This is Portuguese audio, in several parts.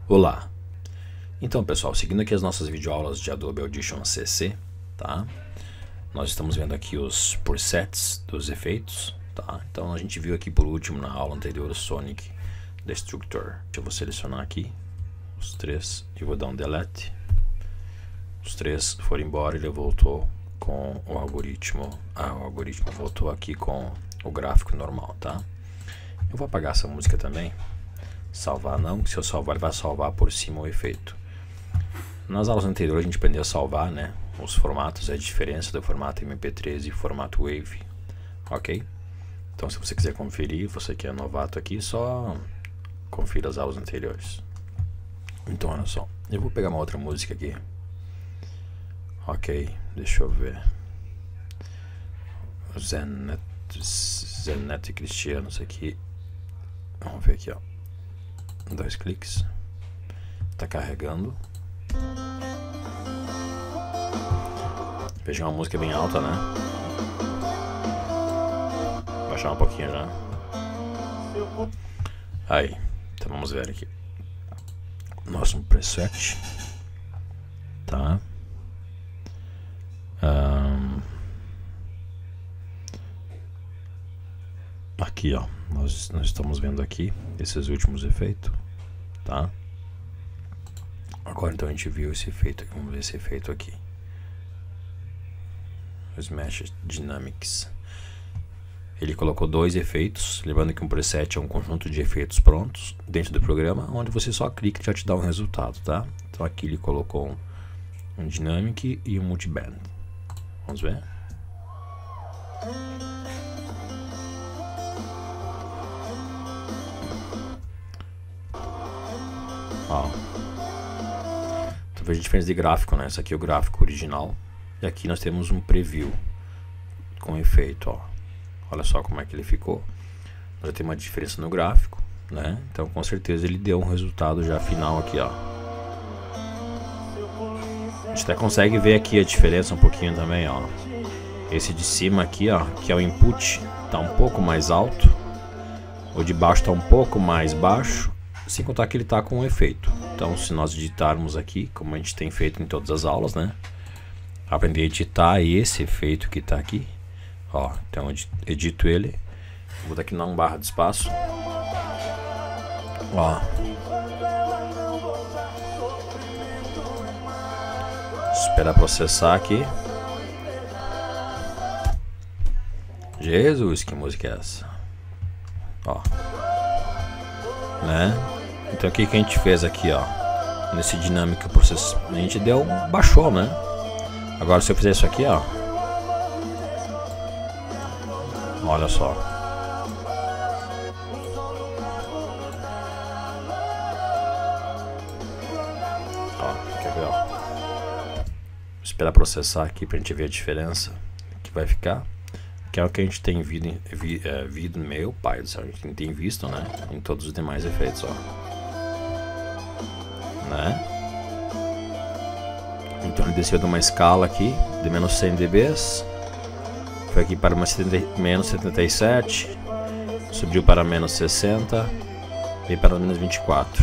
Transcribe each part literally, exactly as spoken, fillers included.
Olá! Então pessoal, seguindo aqui as nossas videoaulas de Adobe Audition C C, tá? Nós estamos vendo aqui os presets dos efeitos, tá? Então a gente viu aqui por último na aula anterior o Sonic Destructor. Eu vou selecionar aqui os três e vou dar um delete. Os três foram embora e ele voltou com o algoritmo. Ah, o algoritmo voltou aqui com o gráfico normal, tá? Eu vou apagar essa música também. Salvar não, se eu salvar ele vai salvar por cima o efeito. Nas aulas anteriores a gente aprendeu a salvar, né, os formatos, a diferença do formato M P três e formato Wave, ok? Então se você quiser conferir, você que é novato aqui, só confira as aulas anteriores. Então olha só, eu vou pegar uma outra música aqui. Ok, deixa eu ver. Zenet, Zenet Cristiano, isso aqui. Vamos ver aqui, ó. Dois cliques. Tá carregando. Veja, uma música bem alta, né? Vou baixar um pouquinho já. Aí, então vamos ver aqui. Nosso preset. Tá. Um, aqui, ó. Nós, nós estamos vendo aqui esses últimos efeitos, tá? Agora então a gente viu esse efeito aqui. Vamos ver esse efeito aqui. Smash Dynamics. Ele colocou dois efeitos, lembrando que um preset é um conjunto de efeitos prontos dentro do programa, onde você só clica e já te dá um resultado, tá? Então aqui ele colocou um, um Dynamic e um Multiband. Vamos ver? Ó. Então veja a diferença de gráfico, né? Esse aqui é o gráfico original. E aqui nós temos um preview com efeito, ó. Olha só como é que ele ficou. Já tem uma diferença no gráfico, né? Então com certeza ele deu um resultado já final aqui, ó. A gente até consegue ver aqui a diferença um pouquinho também, ó. Esse de cima aqui, ó, que é o input, tá um pouco mais alto. O de baixo tá um pouco mais baixo. Sem contar que ele tá com um efeito. Então se nós digitarmos aqui, como a gente tem feito em todas as aulas, né? Aprender a editar esse efeito que está aqui, ó, então eu edito ele, vou dar aqui na um barra de espaço, ó, esperar processar aqui. Jesus, que música é essa? Ó, né? Então o que que a gente fez aqui, ó, nesse dinâmico processo, a gente deu, baixou, né? Agora se eu fizer isso aqui, ó, olha só, ó, quer ver, ó, vou esperar processar aqui pra gente ver a diferença que vai ficar, que é o que a gente tem visto, vi, é, visto meu pai do céu, a gente tem visto, né, em todos os demais efeitos, ó, né? Então ele desceu de uma escala aqui de menos cem decibéis, foi aqui para menos setenta e sete, subiu para menos sessenta e para menos vinte e quatro,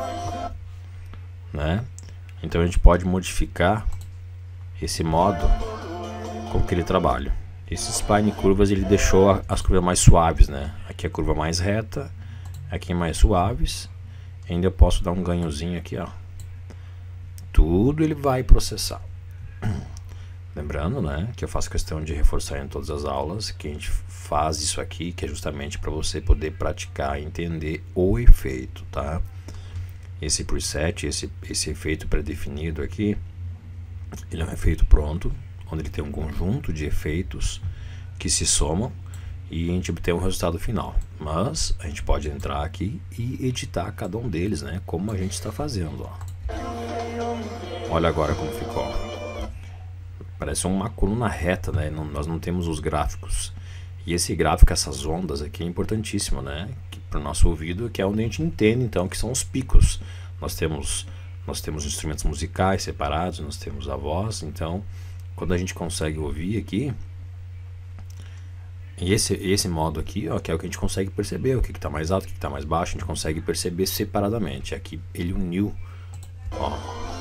né? Então a gente pode modificar esse modo com que ele trabalha. Esse spline curvas ele deixou as curvas mais suaves, né? Aqui a curva mais reta, aqui mais suaves. Ainda eu posso dar um ganhozinho aqui, ó. Tudo ele vai processar. Lembrando, né, que eu faço questão de reforçar em todas as aulas que a gente faz isso aqui, que é justamente para você poder praticar e entender o efeito, tá? Esse preset, esse, esse efeito pré-definido aqui, ele é um efeito pronto, onde ele tem um conjunto de efeitos que se somam e a gente obtém um resultado final. Mas a gente pode entrar aqui e editar cada um deles, né, como a gente está fazendo, ó. Olha agora como ficou. Parece uma coluna reta, né? Não, nós não temos os gráficos. E esse gráfico, essas ondas aqui é importantíssimo, né? Para o nosso ouvido, que é onde a gente entende então que são os picos. Nós temos, nós temos instrumentos musicais separados, nós temos a voz. Então, quando a gente consegue ouvir aqui, E esse, esse modo aqui, ó, que é o que a gente consegue perceber, o que está mais alto, o que está mais baixo, a gente consegue perceber separadamente. Aqui ele uniu, ó,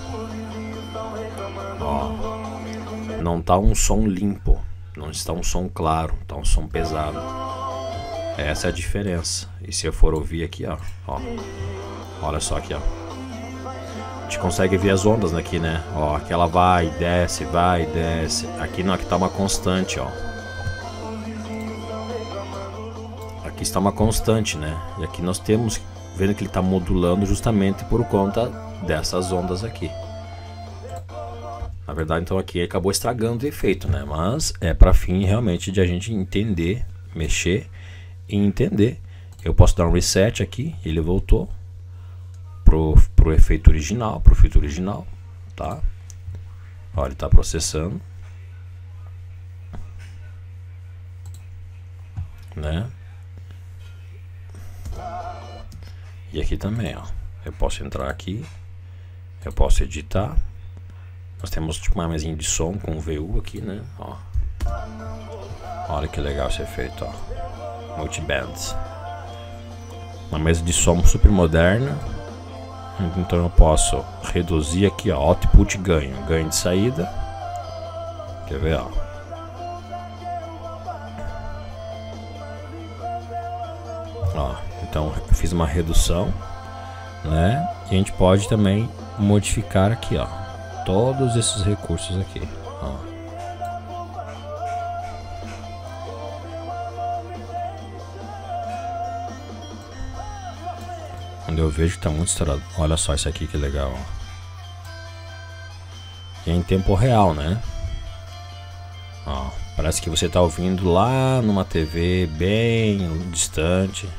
ó, não tá um som limpo, não está um som claro, tá um som pesado. Essa é a diferença. E se eu for ouvir aqui, ó, ó, olha só aqui, ó, a gente consegue ver as ondas aqui, né? Ó, aqui ela vai, desce, vai, desce. Aqui não, aqui tá uma constante, ó. Aqui está uma constante, né? E aqui nós temos, vendo que ele está modulando justamente por conta dessas ondas aqui. Na verdade, então aqui acabou estragando o efeito, né? Mas é para fim realmente de a gente entender, mexer e entender. Eu posso dar um reset aqui, ele voltou pro, pro efeito original, pro efeito original, tá? Ó, ele está processando, né? E aqui também, ó, eu posso entrar aqui, eu posso editar. Nós temos tipo uma mesinha de som com V U aqui, né? Ó, olha que legal esse efeito, ó, multibands. Uma mesa de som super moderna. Então eu posso reduzir aqui, ó, output ganho, ganho de saída. Quer ver, ó? Ó, então eu fiz uma redução, né? E a gente pode também modificar aqui, ó, todos esses recursos aqui, ó. Quando eu vejo que tá muito estourado, olha só isso aqui que legal, ó. E é em tempo real, né? Ó, parece que você tá ouvindo lá numa T V bem distante.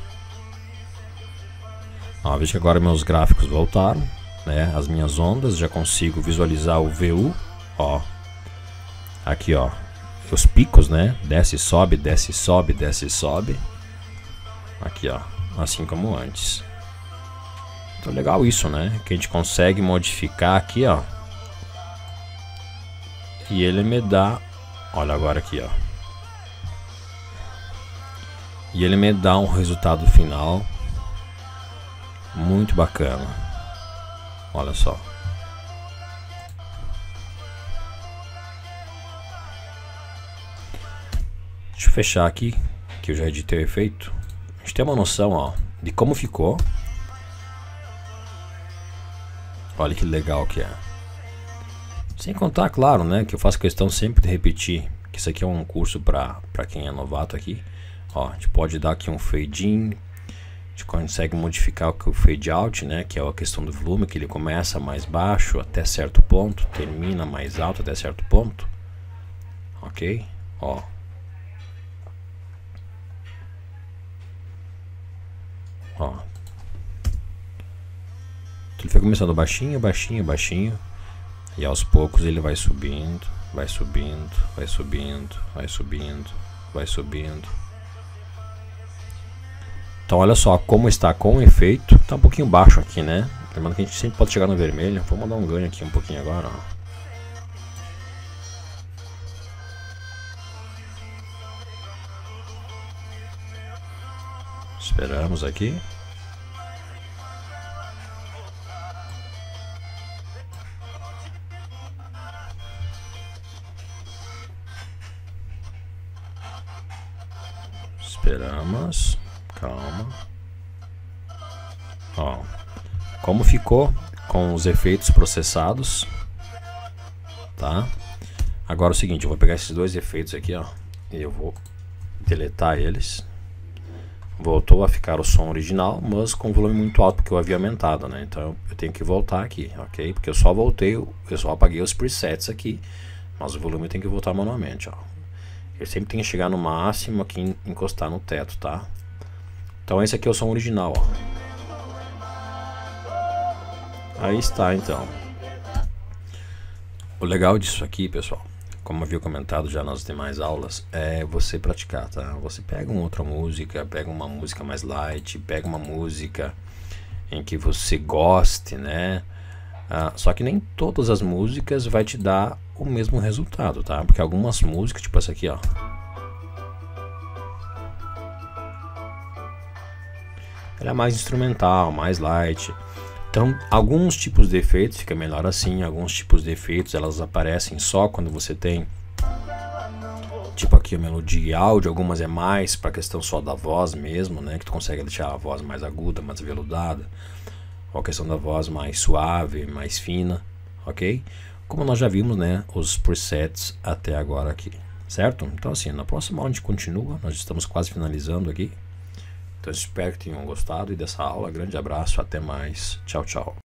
Ó, veja que agora meus gráficos voltaram, né? As minhas ondas, já consigo visualizar o V U, ó. Aqui, ó, os picos, né? Desce, sobe, desce, sobe, desce, sobe. Aqui, ó, assim como antes. Então legal isso, né? Que a gente consegue modificar aqui, ó. E ele me dá, olha agora aqui, ó. E ele me dá um resultado final muito bacana. Olha só. Deixa eu fechar aqui, que eu já editei o efeito. A gente tem uma noção, ó, de como ficou. Olha que legal que é. Sem contar, claro, né, que eu faço questão sempre de repetir que isso aqui é um curso para para quem é novato aqui. Ó, a gente pode dar aqui um fade in. A gente consegue modificar o fade out, né, que é a questão do volume, que ele começa mais baixo até certo ponto, termina mais alto até certo ponto. Ok? Ó. Ó. Ele foi começando baixinho, baixinho, baixinho. E aos poucos ele vai subindo, vai subindo, vai subindo, vai subindo, vai subindo. Então olha só como está com o efeito. Está um pouquinho baixo aqui, né? Lembrando que a gente sempre pode chegar no vermelho. Vamos dar um ganho aqui um pouquinho agora, ó. Esperamos aqui. Esperamos. Calma. Ó, como ficou com os efeitos processados, tá? Agora é o seguinte, eu vou pegar esses dois efeitos aqui, ó, e eu vou deletar eles. Voltou a ficar o som original, mas com volume muito alto, porque eu havia aumentado, né? Então eu tenho que voltar aqui, ok? Porque eu só voltei, eu só apaguei os presets aqui, mas o volume tem que voltar manualmente, ó. Ele sempre tem que chegar no máximo aqui e encostar no teto, tá? Então esse aqui é o som original, ó. Aí está, então. O legal disso aqui, pessoal, como eu havia comentado já nas demais aulas, é você praticar, tá? Você pega uma outra música, pega uma música mais light, pega uma música em que você goste, né? Ah, só que nem todas as músicas vai te dar o mesmo resultado, tá? Porque algumas músicas, tipo essa aqui, ó. ela é mais instrumental, mais light. Então, alguns tipos de efeitos fica melhor assim, alguns tipos de efeitos elas aparecem só quando você tem, tipo aqui a melodia e áudio, algumas é mais para questão só da voz mesmo, né, que tu consegue deixar a voz mais aguda, mais aveludada, ou a questão da voz mais suave, mais fina, ok? Como nós já vimos, né, os presets até agora aqui, certo? Então assim, na próxima aula a gente continua, nós estamos quase finalizando aqui. Então espero que tenham gostado dessa aula. Grande abraço, até mais. Tchau, tchau.